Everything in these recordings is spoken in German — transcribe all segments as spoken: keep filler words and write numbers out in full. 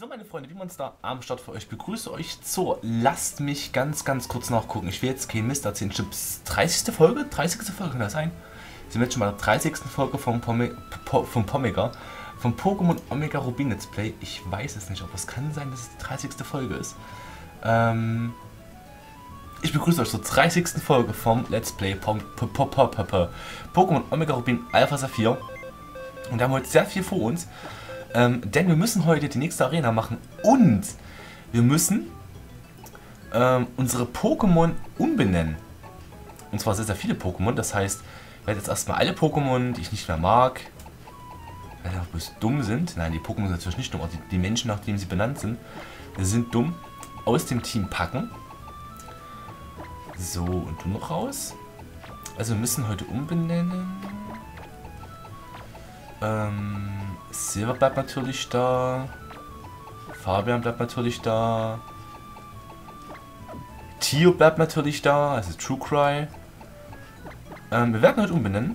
So, meine Freunde, wie man es da am Start für euch begrüße euch zur. Lasst mich ganz, ganz kurz nachgucken. Ich will jetzt keinen Mist erzählen. Stimmt, dreißigste Folge? dreißigste Folge kann das sein? Sind wir jetzt schon bei der dreißigsten Folge vom, Pome po vom Pomega. Vom Pokémon Omega Rubin Let's Play. Ich weiß es nicht, aber es kann sein, dass es die dreißigste Folge ist. Ähm. Ich begrüße euch zur dreißigsten Folge vom Let's Play Pokémon Omega Rubin Alpha Saphir. Und wir haben heute sehr viel vor uns. Ähm, denn wir müssen heute die nächste Arena machen und wir müssen ähm, unsere Pokémon umbenennen. Und zwar sehr, sehr viele Pokémon. Das heißt, ich werde jetzt erstmal alle Pokémon, die ich nicht mehr mag, weil sie auch bloß dumm sind. Nein, die Pokémon sind natürlich nicht dumm, aber die, die Menschen, nachdem sie benannt sind, sind dumm, aus dem Team packen. So, und du noch raus. Also wir müssen heute umbenennen. Ähm, Silver bleibt natürlich da. Fabian bleibt natürlich da. Tio bleibt natürlich da, also True Cry. Ähm, wir werden heute umbenennen.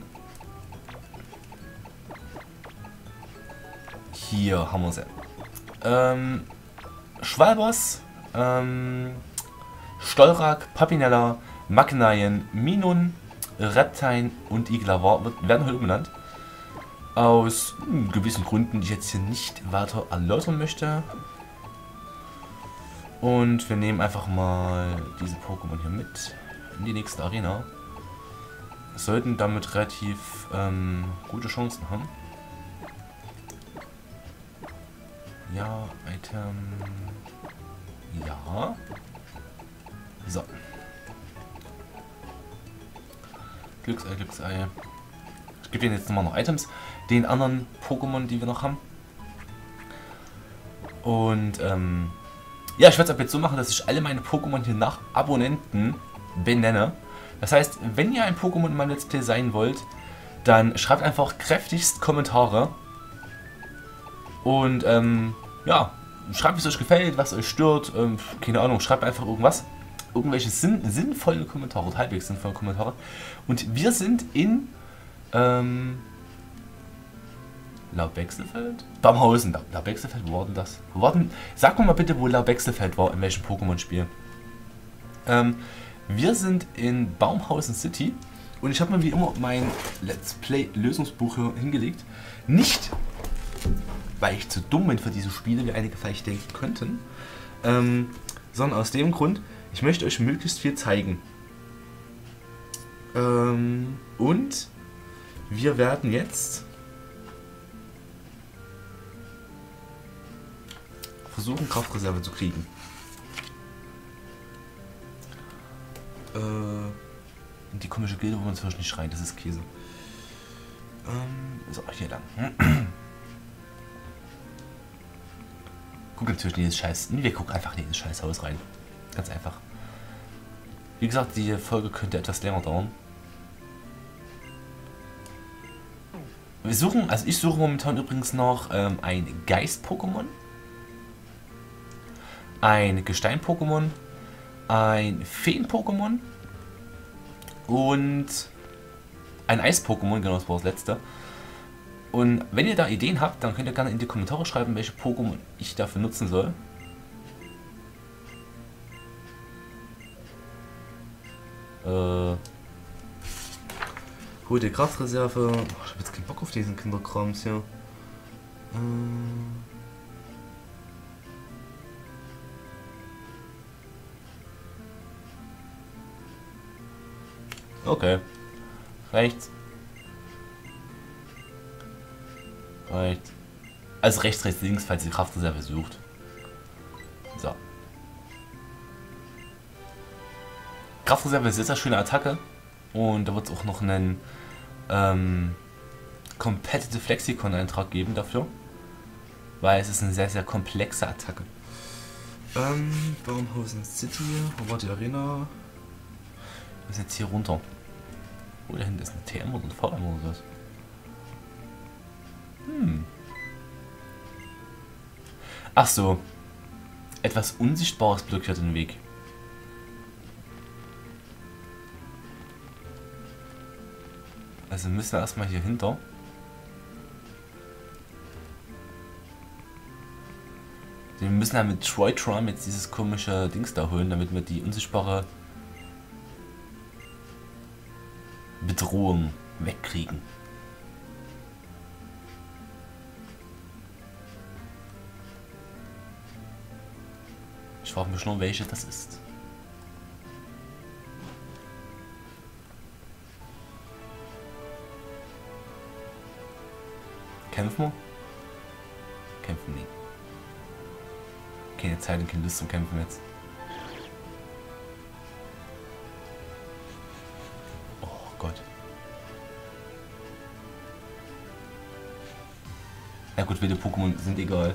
Hier haben wir sie. Ähm, Schwalbers, ähm, Stolrak, Papinella, Magnaien, Minun, Reptine und Iglavar werden heute umbenannt. Aus hm, gewissen Gründen, die ich jetzt hier nicht weiter erläutern möchte. Und wir nehmen einfach mal diese Pokémon hier mit in die nächste Arena. Wir sollten damit relativ ähm, gute Chancen haben. Ja, Item. Ja. So. Glücksei, Glücksei. Ich gebe Ihnen jetzt nochmal noch Items. Den anderen Pokémon, die wir noch haben. Und ähm, ja, ich werde es ab jetzt so machen, dass ich alle meine Pokémon hier nach Abonnenten benenne. Das heißt, wenn ihr ein Pokémon in meinem Let's Play sein wollt, dann schreibt einfach kräftigst Kommentare. Und ähm, ja, schreibt, wie es euch gefällt, was euch stört. Ähm, keine Ahnung, schreibt einfach irgendwas. Irgendwelche sinn sinnvolle Kommentare, oder halbwegs sinnvolle Kommentare. Und wir sind in ähm, Laubwechselfeld? Baumhausen. Laubwechselfeld, wo war denn das? Wo war denn, sag mir mal bitte, wo Laubwechselfeld war, in welchem Pokémon-Spiel. Ähm, wir sind in Baumhausen City und ich habe mir wie immer mein Let's Play-Lösungsbuch hier hingelegt. Nicht, weil ich zu dumm bin für diese Spiele, wie einige vielleicht denken könnten, ähm, sondern aus dem Grund, ich möchte euch möglichst viel zeigen. Ähm, und wir werden jetzt versuchen, Kraftreserve zu kriegen. Äh, in die komische Gilde, wo man zwischen nicht rein, das ist Käse. Ähm, so, hier lang. Guck natürlich in dieses Scheiß. Wir gucken einfach in dieses scheiß Haus rein. Ganz einfach. Wie gesagt, die Folge könnte etwas länger dauern. Wir suchen, also ich suche momentan übrigens noch ähm, ein Geist-Pokémon, ein Gestein-Pokémon, ein Feen-Pokémon und ein Eis-Pokémon, genau, das war das letzte. Und wenn ihr da Ideen habt, dann könnt ihr gerne in die Kommentare schreiben, welche Pokémon ich dafür nutzen soll. Äh, hol die Kraftreserve. Oh, ich habe jetzt keinen Bock auf diesen Kinderkrams hier. Äh, Okay. Rechts. Rechts. Also rechts, rechts, links, falls ihr die Kraftreserve sucht. So. Kraftreserve ist eine sehr schöne Attacke. Und da wird es auch noch einen ähm, Competitive Lexicon-Eintrag geben dafür. Weil es ist eine sehr, sehr komplexe Attacke. Ähm, Baumhausen City. Wo war die Arena? Wir sind jetzt hier runter. Oh, da hinten ist eine T M oder ein V M oder was. Hm. Ach so. Etwas Unsichtbares blockiert den Weg. Also müssen wir erstmal hier hinter. Wir müssen ja mit Troytron jetzt dieses komische Dings da holen, damit wir die unsichtbare Bedrohung wegkriegen. Ich frage mich nur, welche das ist. Kämpfen wir? Kämpfen nie. Keine Zeit und keine Lust zum Kämpfen jetzt. Oh Gott. Ja gut, wilde Pokémon sind egal.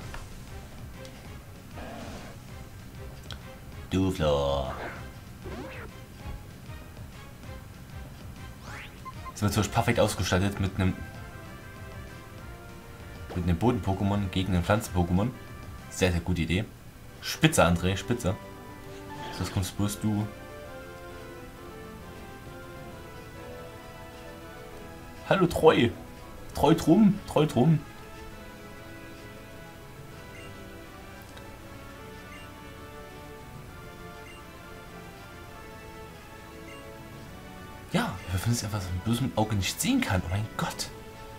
Doofler. Jetzt wird natürlich perfekt ausgestattet mit einem mit einem Boden-Pokémon gegen einen Pflanzen-Pokémon. Sehr, sehr gute Idee. Spitze, André, spitze. Das kommst bloß du. Hallo, Treu. Treu drum, treu drum. Ja, wir befinden uns einfach so ein bösen Auge nicht sehen kann. Oh mein Gott.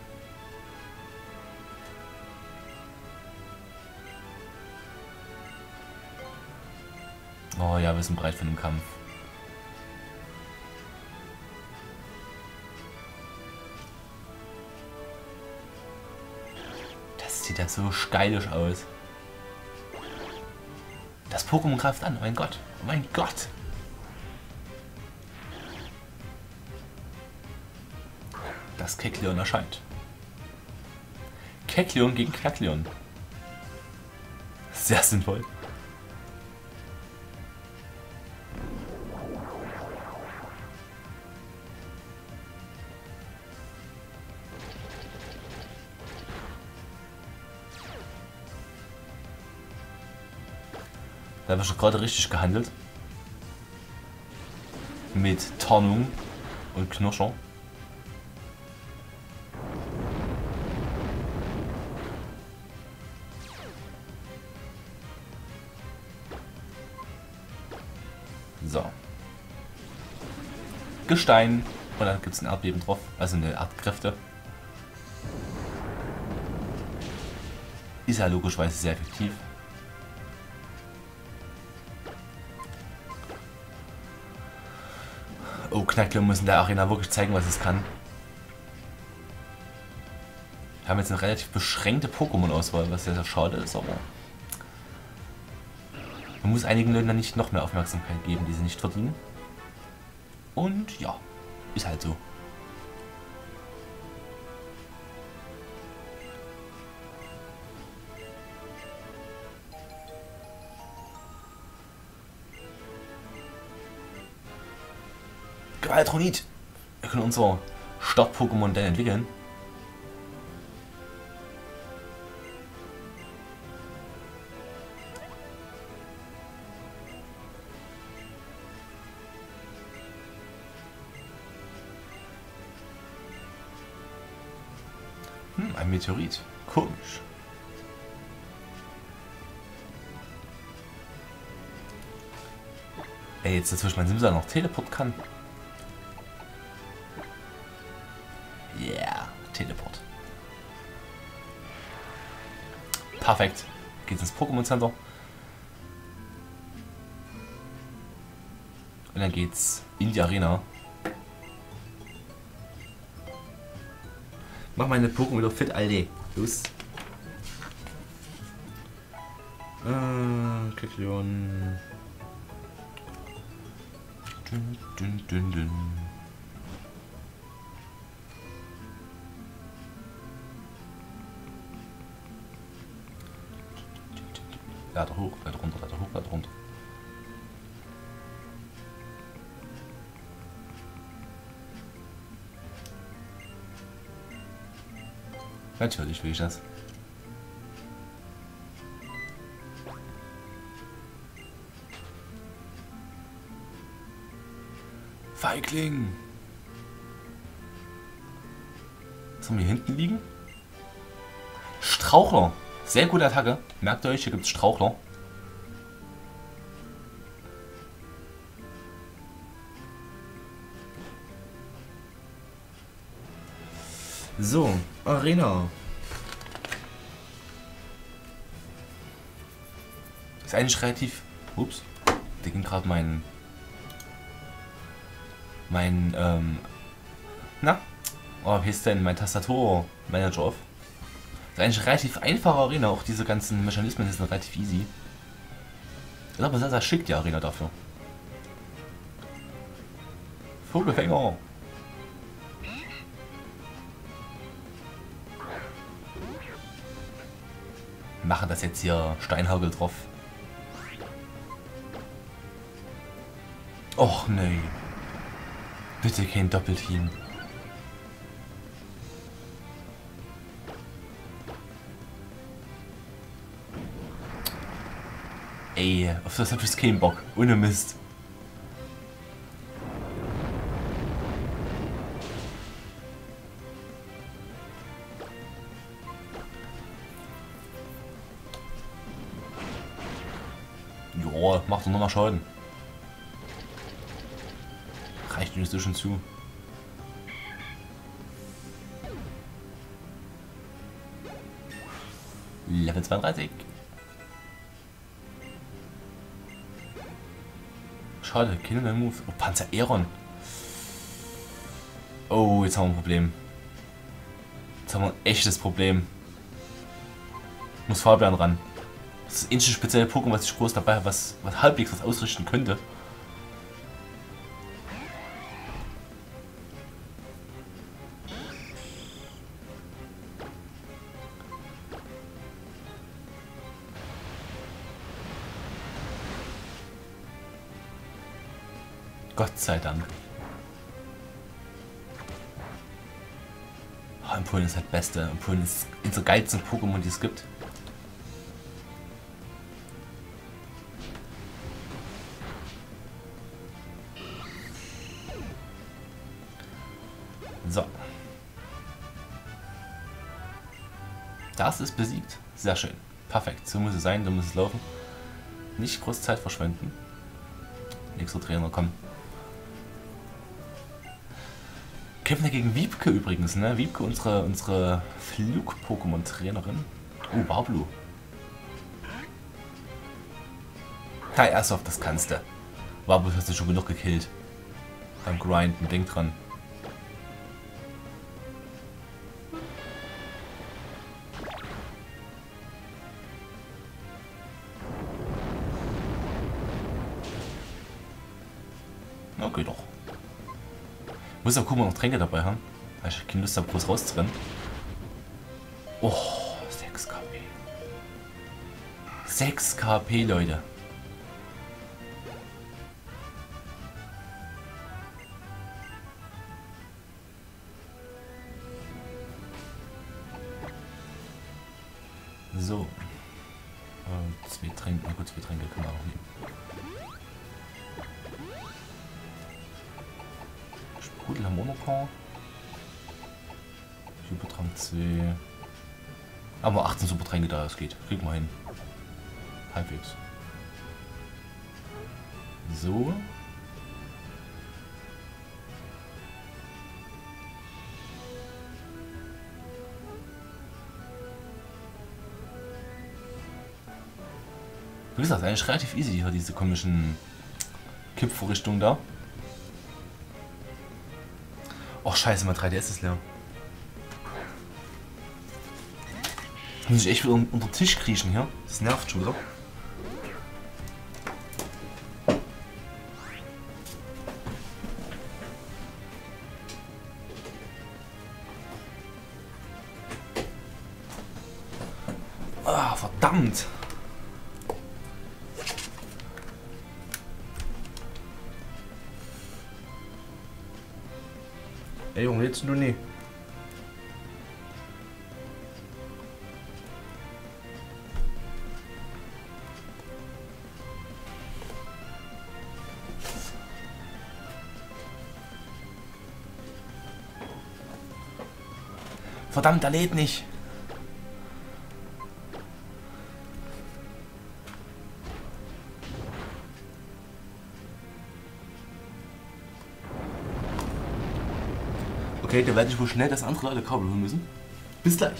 Oh ja, wir sind bereit für den Kampf. Das sieht ja so stylisch aus. Das Pokémon greift an. Oh mein Gott. Oh mein Gott. Das Kecleon erscheint. Kecleon gegen Kecleon. Sehr sinnvoll. Da haben wir schon gerade richtig gehandelt. Mit Tarnung und Knirschen. So. Gestein. Und dann gibt es ein Erdbeben drauf. Also eine Art Kräfte. Ist ja logischerweise sehr effektiv. Oh, Knackler muss in der Arena wirklich zeigen, was es kann. Wir haben jetzt eine relativ beschränkte Pokémon-Auswahl, was sehr, sehr schade ist, aber man muss einigen Leuten dann nicht noch mehr Aufmerksamkeit geben, die sie nicht verdienen. Und ja, ist halt so. Gewaltronit! Wir können unser Start-Pokémon dann entwickeln. Hm, ein Meteorit. Komisch. Ey, jetzt natürlich mein Simsa noch Teleport kann. Yeah, Teleport. Perfekt. Geht's ins Pokémon Center. Und dann geht's in die Arena. Mach meine Pokémon wieder fit, Alter. Los. Äh, Kecleon. Dün, dün, dün, dün. Leiter hoch, Leiter runter, Leiter hoch, Leiter runter. Natürlich will ich das. Feigling! Was haben wir hier hinten liegen? Strauchler! Sehr gute Attacke. Merkt euch, hier gibt es Strauchler. So, Arena. Ist eigentlich relativ... Ups. Da ging gerade mein... Mein, ähm... Na? Oh, wie ist denn mein Tastaturmanager auf? Ist eigentlich eine relativ einfache Arena. Auch diese ganzen Mechanismen sind relativ easy. Ist aber sehr, sehr schick, die Arena dafür. Vogelfänger. Machen das jetzt hier Steinhagel drauf. Och nee. Bitte kein Doppelteam. Ey, auf das hab ich keinen Bock. Ohne Mist. Joa, macht doch nochmal Schaden. Reicht mir so schon zu. Level zweiunddreißig. Schade, keine Move. Oh, Panzer Aeron. Oh, jetzt haben wir ein Problem. Jetzt haben wir ein echtes Problem. Muss Fabian ran. Das ist ein spezielles Pokémon, was ich groß dabei habe, was, was halbwegs was ausrichten könnte. Gott sei Dank. Oh, Empoleon ist halt Beste. Empoleon ist unsere geilsten Pokémon, die es gibt. So. Das ist besiegt. Sehr schön. Perfekt. So muss es sein, so muss es laufen. Nicht groß Zeit verschwenden. Nächster Trainer, komm. Kämpfen wir gegen Wiebke übrigens, ne? Wiebke, unsere, unsere Flug-Pokémon-Trainerin. Oh, Barblu. Da, Airsoft, das kannst du. Barblu hast du schon genug gekillt. Beim Grinden, denk dran. Okay, doch. Muss ja gucken, ob wir noch Tränke dabei haben. Weil ich keine Lust habe, groß rauszurennen. Oh, sechs K P. sechs K P, Leute. So. Äh, zwei Tränke, na gut, zwei Tränke können wir auch nehmen. Sprudel am Monopor. Supertrank zwei. Aber achtzehn Supertränke da, es geht. Kriegen wir hin. Halbwegs. So. Wie gesagt, eigentlich relativ easy hier, diese komischen Kippvorrichtungen da. Och scheiße, mein drei D S ist leer. Muss ich echt wieder unter den Tisch kriechen hier? Das nervt schon wieder. Ah, verdammt! Ey Junge, jetzt du nie. Verdammt, er lädt nicht. Okay, dann werde ich wohl schnell das andere Leute Kabel holen müssen. Bis gleich.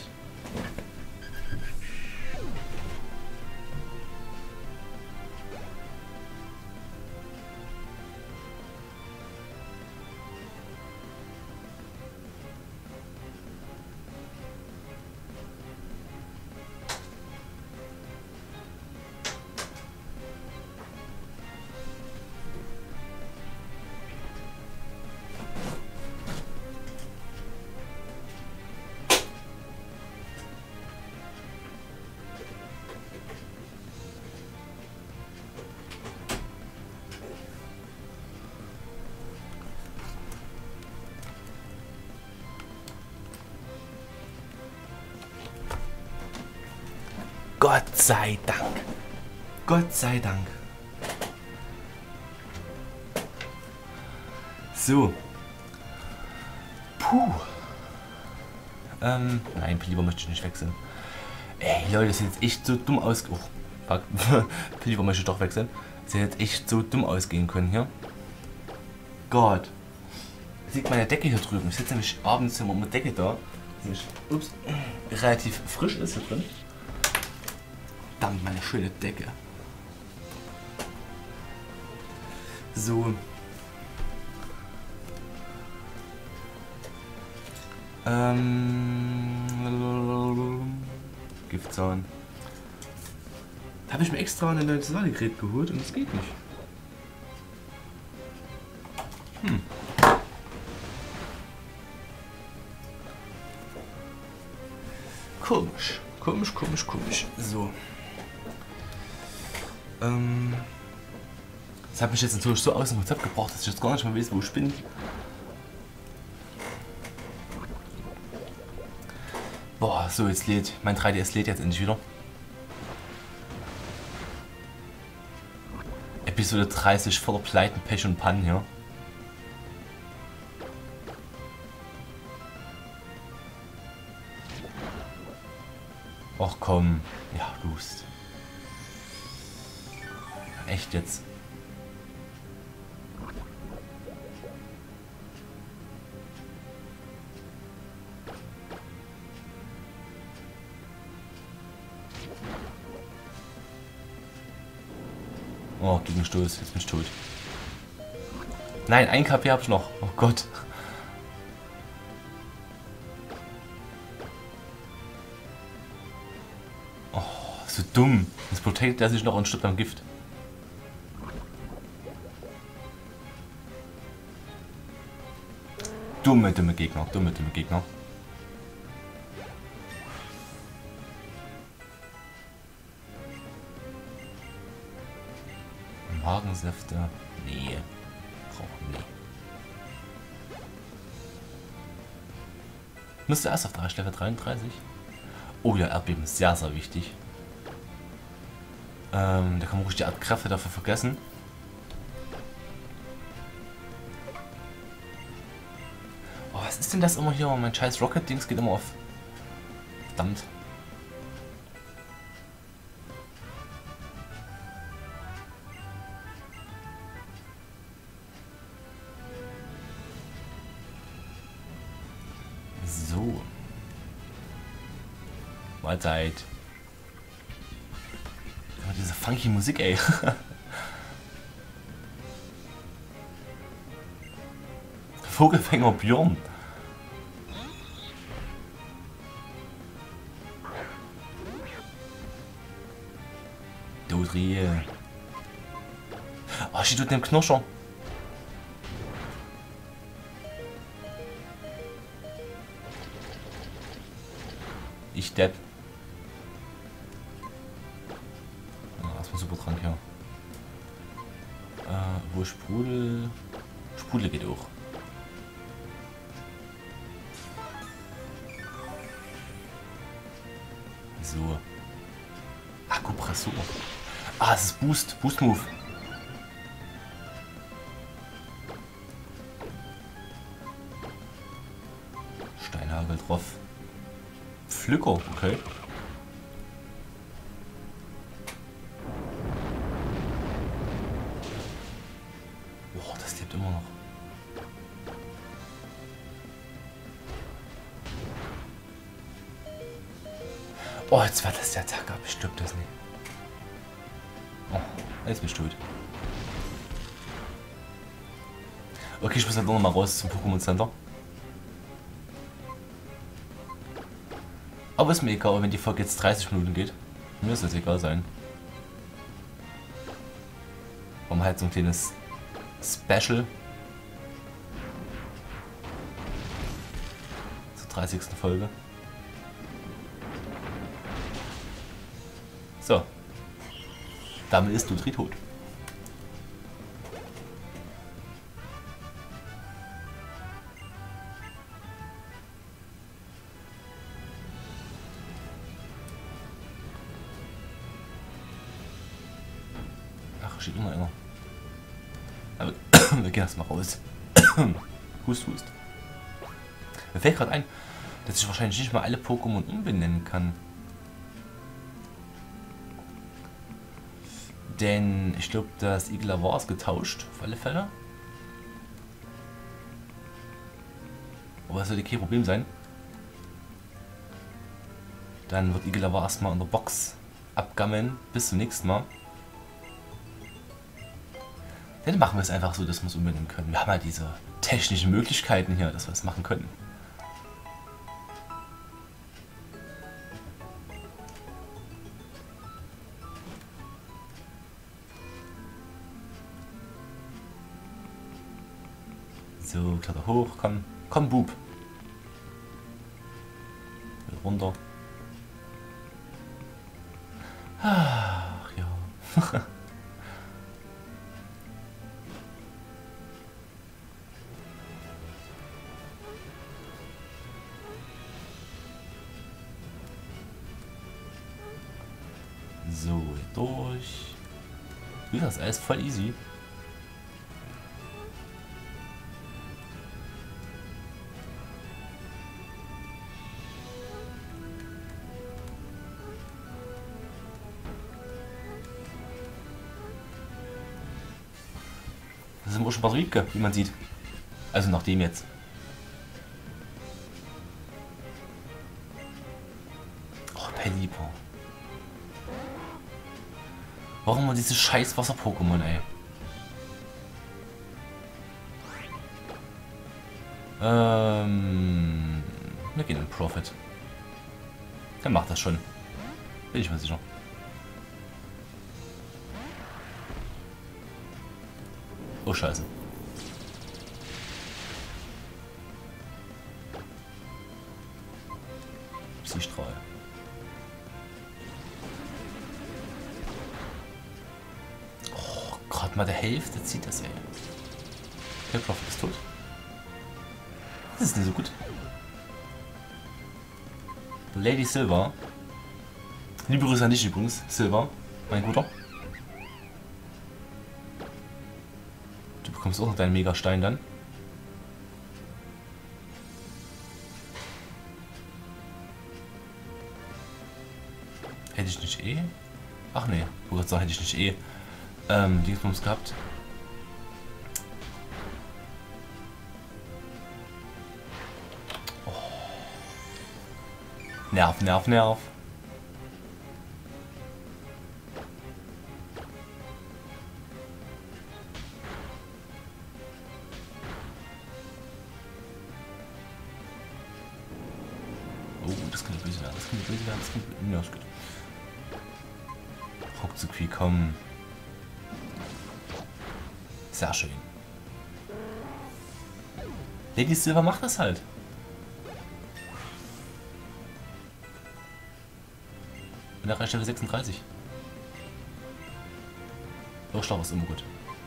Gott sei Dank. Gott sei Dank. So. Puh. Ähm, nein, lieber möchte ich nicht wechseln. Ey, Leute, das sieht jetzt echt so dumm aus. Oh, fuck. Lieber möchte ich doch wechseln. Das hätte jetzt echt so dumm ausgehen können hier. Gott. Sieht meine Decke hier drüben. Ich sitze nämlich abends immer mit Decke da. Die nämlich, ups, relativ frisch ist hier drin. Verdammt, meine schöne Decke. So. Ähm. Giftzahn. Da habe ich mir extra ein neues Ladegerät geholt und es geht nicht. Hm. Komisch. Komisch, komisch, komisch. So. Ähm. Das hat mich jetzt natürlich so aus dem Konzept gebracht, dass ich jetzt gar nicht mehr weiß, wo ich bin. Boah, so jetzt lädt. Mein drei D S lädt jetzt endlich wieder. Episode dreißig voller Pleiten, Pech und Pannen hier. Och komm. Ja, Lust. Echt jetzt. Oh, Gegenstoß, jetzt bin ich tot. Nein, ein K P habe ich noch. Oh Gott. Oh, so dumm. Jetzt protectet er sich noch und stirbt am Gift. Dumme, dumme Gegner, dumme, dumme Gegner. Magensäfte. Nee. Brauchen nie. Müsste erst auf drei Level dreiunddreißig. Oh ja, Erdbeben ist sehr, sehr wichtig. Ähm, da kann man ruhig die Art Kräfte dafür vergessen. Oh, was ist denn das immer hier? Mein scheiß Rocket-Dings geht immer auf. Verdammt. So. Mahlzeit. Oh, diese funky Musik, ey. Vogelfänger Björn. Dodrie. Oh, steht mit dem Knoscher. Ich depp. Ah, erstmal super Trank, ja. Äh, wo Sprudel. Sprudel geht auch. So. Akupressur. Ah, es ist Boost. Boost Move. Steinhagel drauf. Pflücker, okay. Boah, das lebt immer noch. Oh, jetzt war das der Tag ab. Stimmt das nicht. Oh, jetzt bin ich tot. Okay, ich muss halt noch mal raus zum Pokémon Center. Aber ist mir egal, wenn die Folge jetzt dreißig Minuten geht. Mir ist das egal sein. Warum halt so ein kleines Special zur dreißigsten Folge. So. Damit ist Dutri tot. Ach, steht immer einer. Aber wir gehen erstmal raus. Hust, hust. Mir fällt gerade ein, dass ich wahrscheinlich nicht mal alle Pokémon umbenennen kann. Denn ich glaube, das Iglava ist getauscht, auf alle Fälle. Aber das sollte kein Problem sein. Dann wird Iglava erstmal in der Box abgammeln. Bis zum nächsten Mal. Dann machen wir es einfach so, dass wir es umbenennen können. Wir haben ja diese technischen Möglichkeiten hier, dass wir es machen können. So, kletter hoch, komm, komm, Bub. Wieder runter. Ach ja. So, durch. Wie das ist alles voll easy. Das ist im Ursprung Rieke, wie man sieht. Also nach dem jetzt. Oh, Pelipper. Warum immer diese scheiß Wasser-Pokémon, ey? Ähm... Wir gehen in Profit. Der macht das schon. Bin ich mir sicher. Oh, scheiße. Psystrahl. Oh, gerade mal der Hälfte zieht das, ey. Der Profit ist tot. Das ist nicht so gut. Lady Silver. Liebe Grüße an dich übrigens, Silver, mein Guter. Du bekommst auch noch deinen Megastein dann. Hätte ich nicht eh? Ach nee, wo hätte ich nicht eh ähm, Dingsbums gehabt. Oh. Nerv, nerv, nerv. Oh, das kann nicht böse werden, das kann nicht böse werden, das kann nicht böse werden. Ja, ist gut. Ruckzuck, komm. Sehr schön. Lady Silver macht das halt. Und nach Stelle sechsunddreißig. Durchschlag ist immer gut.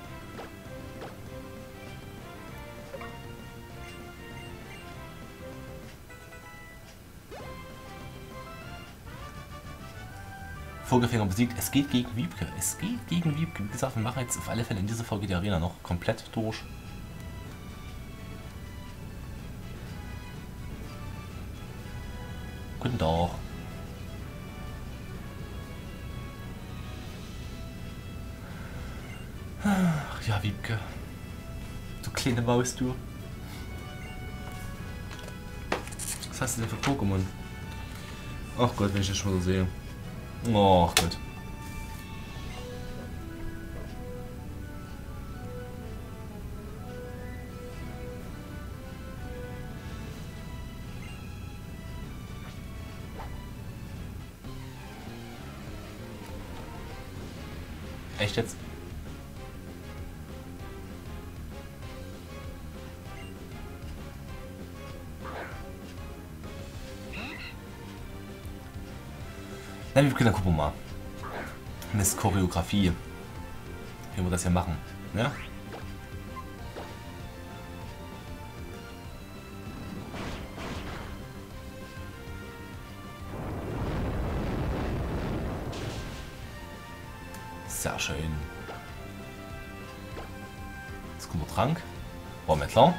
Vogelfänger besiegt. Es geht gegen Wiebke. Es geht gegen Wiebke. Wie gesagt, wir machen jetzt auf alle Fälle in dieser Folge die Arena noch komplett durch. Guten Tag. Ach ja, Wiebke. Du kleine Maus, du. Was hast du denn für Pokémon? Ach Gott, wenn ich das schon so sehe. Oh Gott. Echt jetzt? Na, wir können, gucken wir mal. Miss Choreografie. Wie wir das hier machen. Ja? Sehr schön. Jetzt kommt der Trank. War mir klar.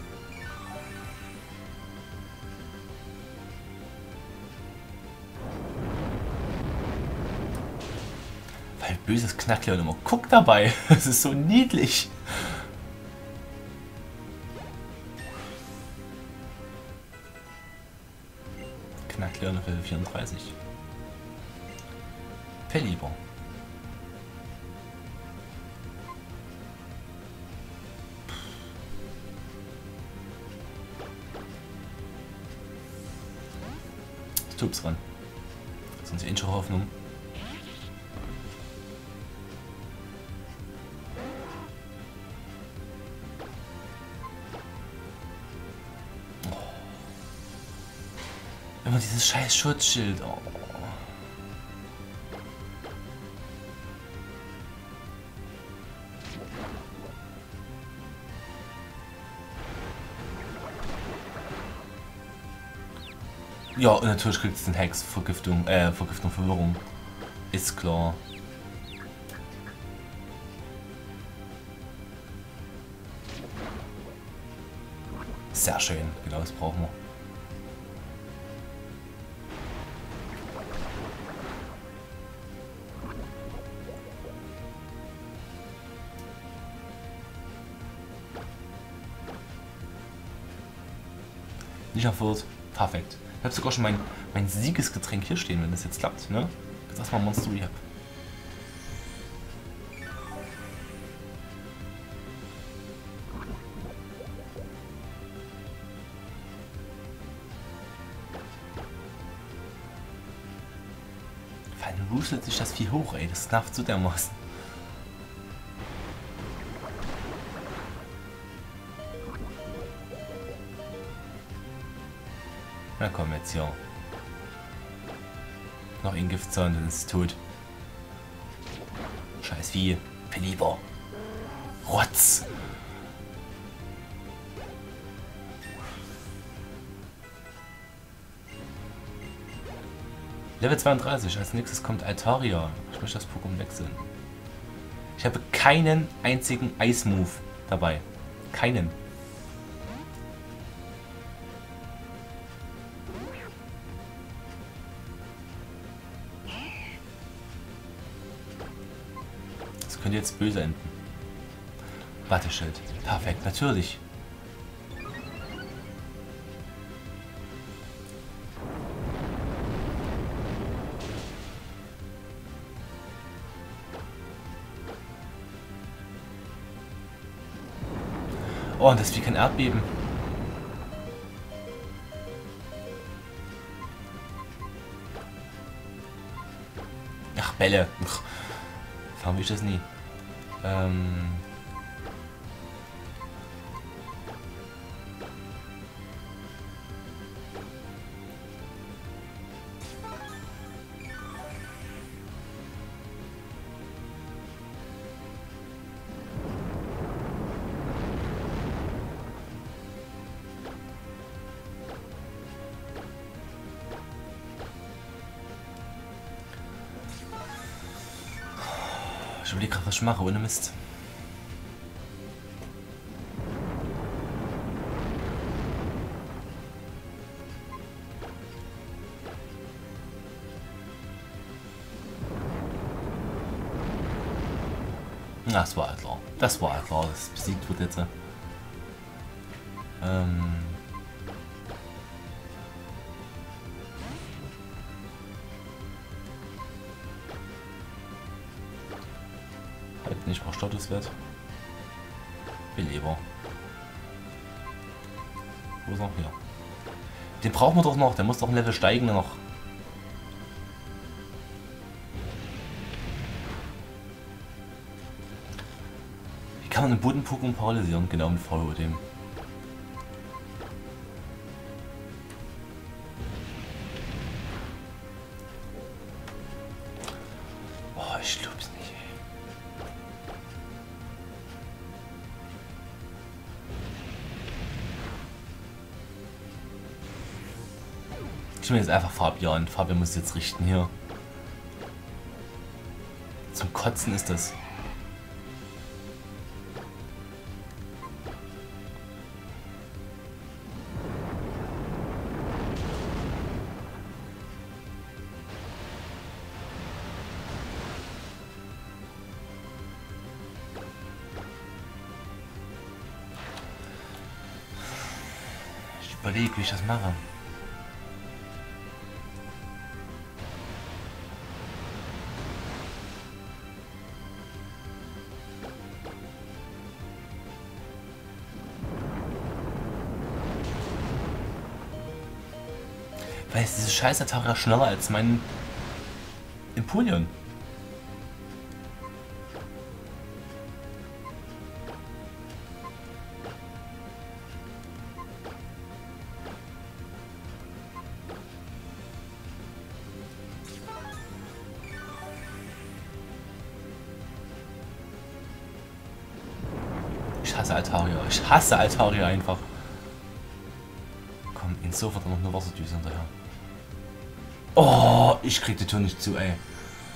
Weil böses Knackler und immer guckt dabei. Es ist so niedlich. Knackler auf Level vierunddreißig. Verlieber. Tubs ran. Sonst die Hoffnung. Oh. Immer dieses scheiß Schutzschild. Oh. Ja, und natürlich kriegt es den Hex, Vergiftung, äh, Vergiftung, Verwirrung. Ist klar. Sehr schön, genau das brauchen wir. Nicht erfüllt. Perfekt. Ich habe sogar schon mein, mein Siegesgetränk hier stehen, wenn das jetzt klappt. Ne? Jetzt erstmal Monster Rehab. Vor allem wuselt sich das Vieh hoch, ey. Das knafft so dermaßen. Na komm jetzt hier. Noch ein Giftzahn, dann ist es tot. Scheiß Vieh. Verlieber. Rotz. Level zweiunddreißig. Als nächstes kommt Altaria. Ich möchte das Pokémon wechseln. Ich habe keinen einzigen Eismove dabei. Keinen. Könnte jetzt böse enden. Watteschild. Perfekt, natürlich. Oh, und das ist wie kein Erdbeben. Ach, Bälle. Warum will ich das nie? Ähm... Ich überlege gerade, was ich mache, ohne Mist. Na, das war halt klar. Das war halt klar, dass es besiegt wird jetzt. Ähm... Könnte nicht auch Statuswert. Beleber. Wo ist er? Hier. Den brauchen wir doch noch. Der muss doch ein Level steigen noch. Wie kann man einen Boden-Pokémon paralysieren? Genau mit V O dem. Oh, ich glaub's nicht, ey. Ich will jetzt einfach Fabian. Fabian muss jetzt richten hier. Zum Kotzen ist das. Ich überlege, wie ich das mache. Weil ist diese scheiß Atara schneller als mein Empoleon. Ich hasse Altaria. Ich hasse Altaria einfach. Komm, in sofort noch eine Wasserdüse hinterher. Oh, ich krieg die Tür nicht zu, ey.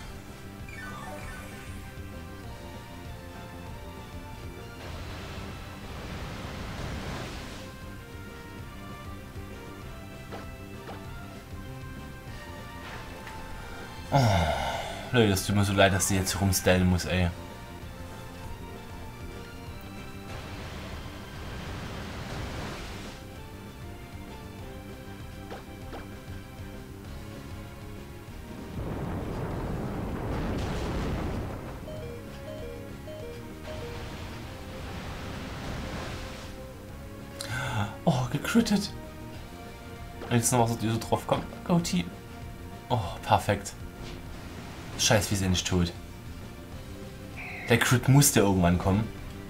Oh, Leute, es tut mir so leid, dass die jetzt hier rumstellen muss, ey. Oh, gecrittet. Jetzt noch was, die so drauf kommt. Go Team. Oh, perfekt. Scheiß, wie sie nicht tot. Der Crit musste irgendwann kommen.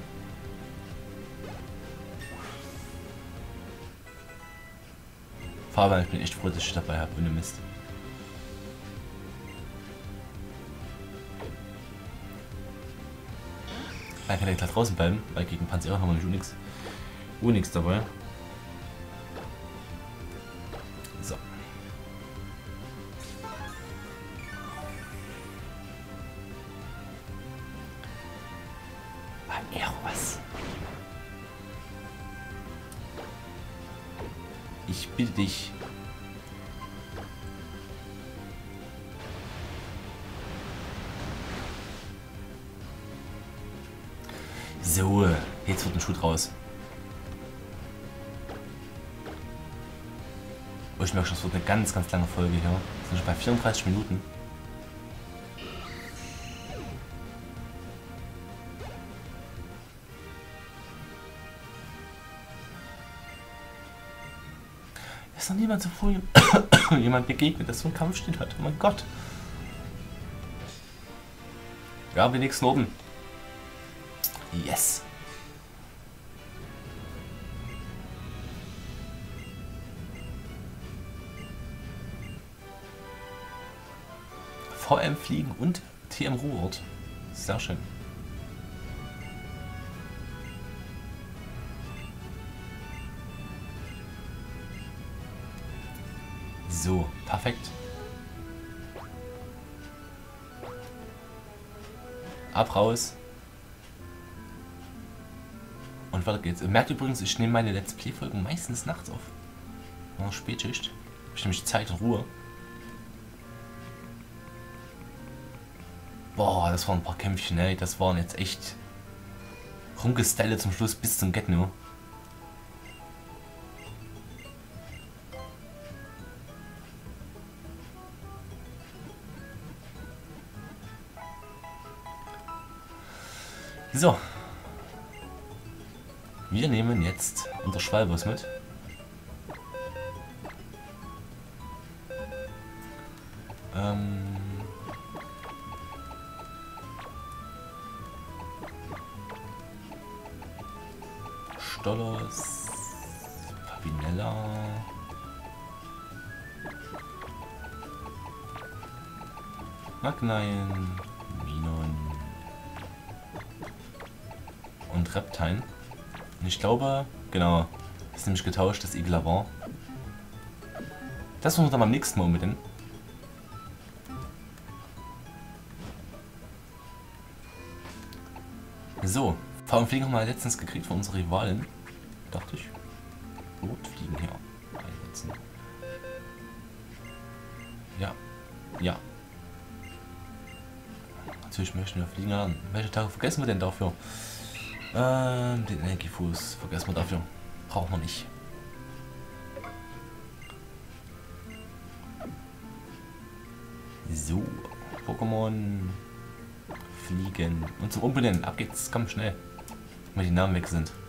Fabian, ich bin echt froh, dass ich dabei habe, ohne Mist. Dann kann er gleich draußen bleiben, weil gegen Panzer haben wir nicht Unix. Unix dabei. So. Aero, was? Ich bitte dich. So, jetzt wird ein Schuh raus. Oh, ich merke schon, es wird eine ganz, ganz lange Folge hier. Wir sind schon bei vierunddreißig Minuten. Ist noch niemand zuvor jemand begegnet, der so einen Kampfstil hat. Oh mein Gott. Ja, wir nächsten oben. Yes. V M Fliegen und T M Ruhrort. Sehr schön. So, perfekt. Ab raus. Und weiter geht's. Ihr merkt übrigens, ich nehme meine Let's Play-Folgen meistens nachts auf. Noch Spätschicht. Hab ich nämlich Zeit und Ruhe. Boah, das waren ein paar Kämpfchen, ey. Das waren jetzt echt rumgestelle zum Schluss bis zum Get-No. So. Wir nehmen jetzt unser Schwalbus mit. Ähm... Stolos, Papinella, Magneien, Minon und Reptile. Und ich glaube, genau, das ist nämlich getauscht, das Iglavant. Das muss man dann beim nächsten Mal unbedingt. So, Fahren und Fliegen haben wir letztens gekriegt von unserer Rivalin. Dachte ich. Gut, Fliegen hier einsetzen. Ja. Ja. Natürlich möchten wir fliegen lernen. Welche Tage vergessen wir denn dafür? Ähm, den Energiefuß vergessen wir dafür. Braucht man nicht. So. Pokémon. Fliegen. Und zum Umbenennen. Ab geht's. Komm, schnell. Wenn die Namen weg sind.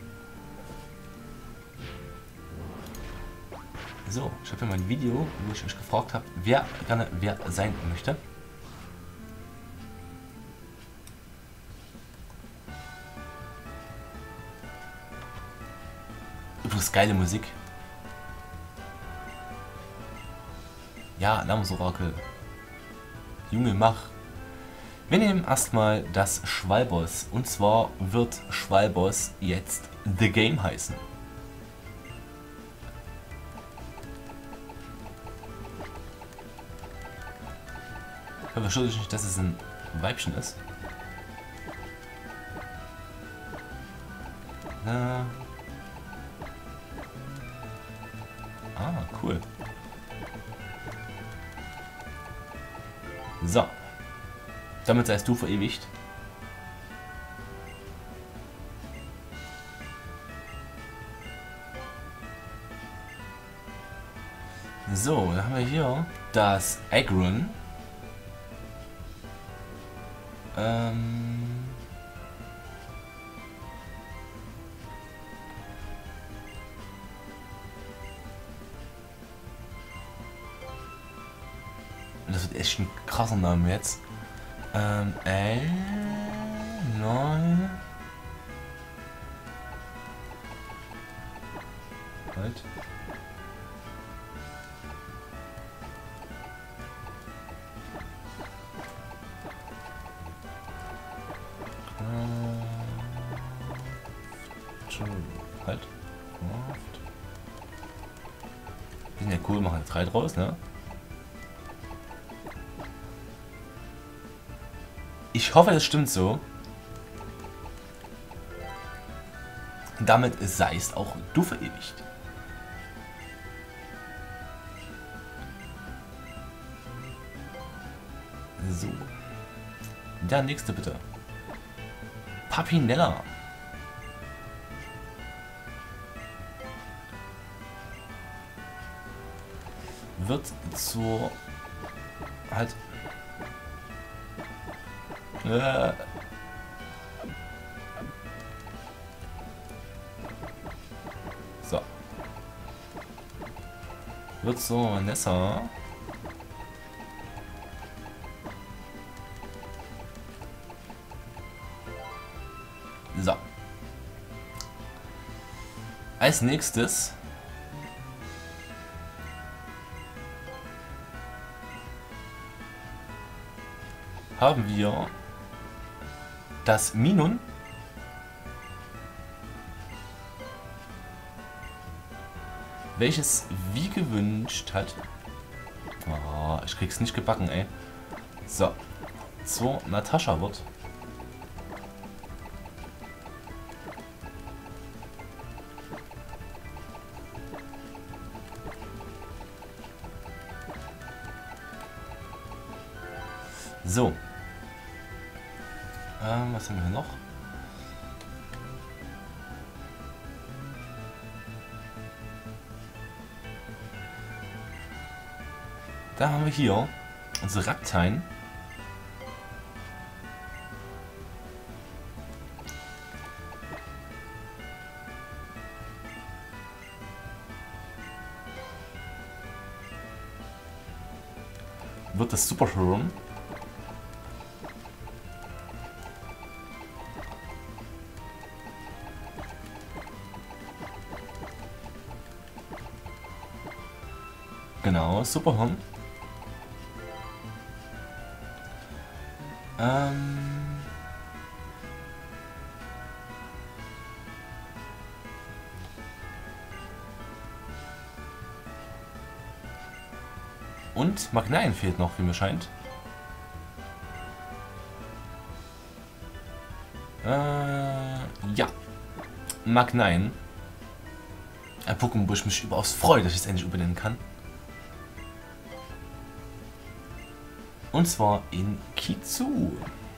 So, ich habe hier mein Video, wo ich euch gefragt habe, wer gerne wer sein möchte. Übrigens geile Musik. Ja, Namensorakel. Junge, mach. Wir nehmen erstmal das Schwalbos. Und zwar wird Schwalbos jetzt The Game heißen. Ich verstehe nicht, dass es ein Weibchen ist. Na. Ah, cool. So. Damit seist du verewigt. So, dann haben wir hier das Aggron. Ähm das wird echt ein krasser Name jetzt. Ähm, L, neun. Halt. Halt. Die sind ja cool, machen drei draus, ne? Ich hoffe, das stimmt so. Damit seist auch du verewigt. So. Der nächste bitte. Papinella. Wird zur halt äh, so wird so Vanessa so als nächstes haben wir das Minon, welches wie gewünscht hat. Oh, ich krieg's nicht gebacken, ey. So, zur Natascha wird. So. Ähm, was haben wir noch? Da haben wir hier unsere Reptile. wird das super schön. Genau, Superhirn. Ähm... Und Magnein fehlt noch, wie mir scheint. Äh, ja. Magnein. Ein Pokémon, wo ich mich überaus freue, dass ich es endlich übernehmen kann. Und zwar in Kizu.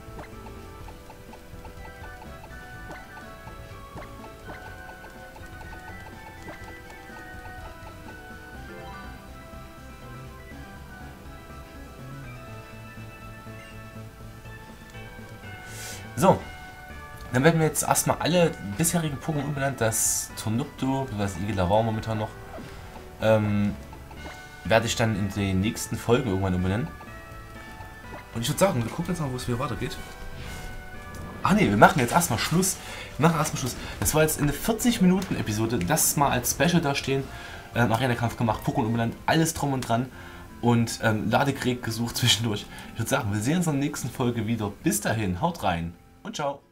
So, dann werden wir jetzt erstmal alle bisherigen Pokémon umbenannt. Das Tornupto, das Igela war momentan noch, ähm, werde ich dann in den nächsten Folgen irgendwann umbenennen. Und ich würde sagen, wir gucken jetzt mal, wo es wieder weitergeht. Ach ne, wir machen jetzt erstmal Schluss. Wir machen erstmal Schluss. Das war jetzt eine vierzig Minuten Episode. Das mal als Special da stehen. Ähm, Arena-Kampf gemacht, Pokémon umbenannt, alles drum und dran. Und ähm, Ladegerät gesucht zwischendurch. Ich würde sagen, wir sehen uns in der nächsten Folge wieder. Bis dahin, haut rein und ciao.